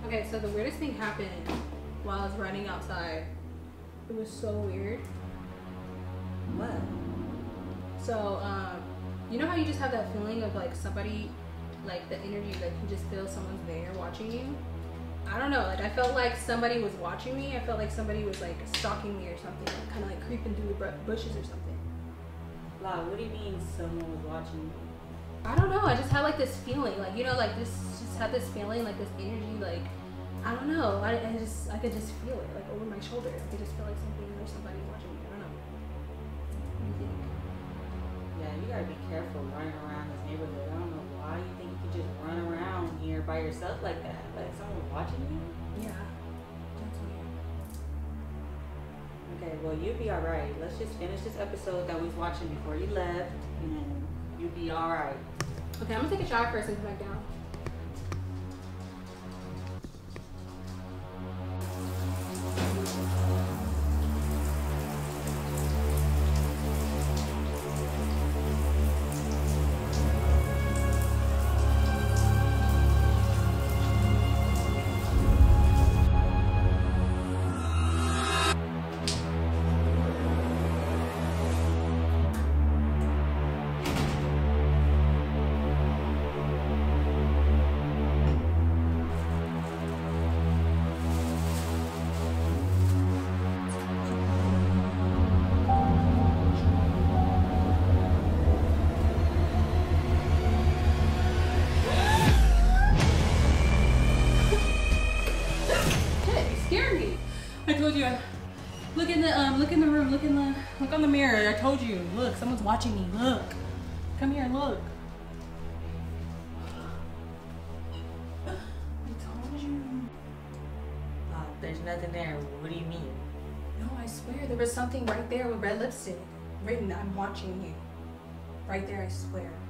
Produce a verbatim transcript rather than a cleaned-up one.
Okay, so the weirdest thing happened while I was running outside. It was so weird. What? So, um, you know how you just have that feeling of like somebody, like the energy, like you just feel someone's there watching you? I don't know, like I felt like somebody was watching me. I felt like somebody was like stalking me or something, like, kind of like creeping through the bushes or something. La, what do you mean someone was watching you? I don't know, I just had like this feeling, like, you know, like this, just had this feeling, like this energy, like, I don't know, I, I just, I could just feel it, like over my shoulder. I could just feel like something, or somebody watching me, I don't know. What do you think? Yeah, you gotta be careful running around this neighborhood. I don't know why you think you could just run around here by yourself like that, like someone watching you. Yeah, that's weird. Okay, well, you'll be alright. Let's just finish this episode that we was watching before you left, and you'll be alright. Okay, I'm gonna take a shower first and come back down. I told you, look in the um, look in the room, look in the, look on the mirror. I told you, look, someone's watching me. Look, come here, look. I told you. Uh, there's nothing there. What do you mean? No, I swear there was something right there with red lipstick written. I'm watching you. Right there, I swear.